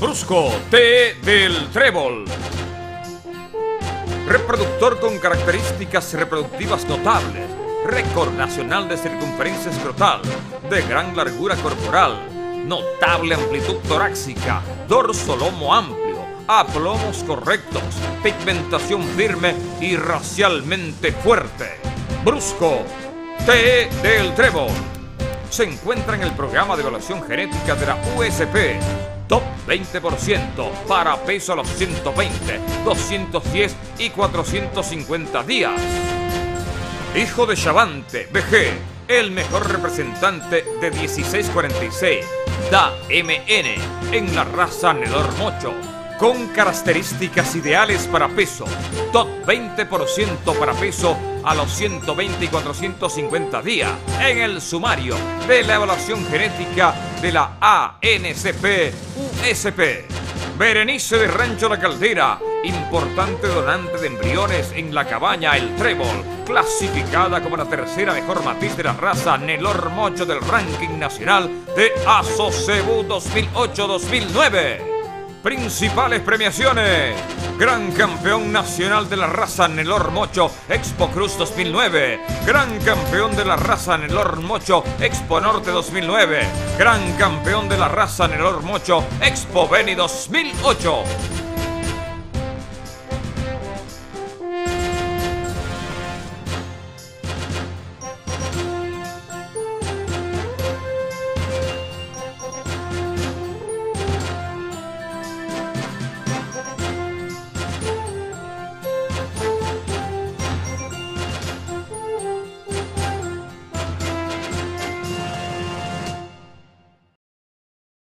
Brusco T del Trébol. Reproductor con características reproductivas notables. Récord nacional de circunferencia escrotal. De gran largura corporal. Notable amplitud torácica. Dorso lomo amplio. Aplomos correctos. Pigmentación firme y racialmente fuerte. Brusco T del Trébol. Se encuentra en el programa de evaluación genética de la USP. Top 20% para peso a los 120, 210 y 450 días. Hijo de Chavante, BG, el mejor representante de 1646. Da MN en la raza Nedor Mocho. Con características ideales para peso. Top 20% para peso a los 120 y 450 días en el sumario de la evaluación genética de la ANCP-USP. Berenice de Rancho La Caldera, importante donante de embriones en la cabaña El Trébol, clasificada como la tercera mejor matiz de la raza Nelor Mocho del ranking nacional de ASOCEBU 2008-2009. Principales premiaciones: Gran Campeón Nacional de la Raza Nelor Mocho Expo Cruz 2009, Gran Campeón de la Raza Nelor Mocho Expo Norte 2009, Gran Campeón de la Raza Nelor Mocho Expo Beni 2008.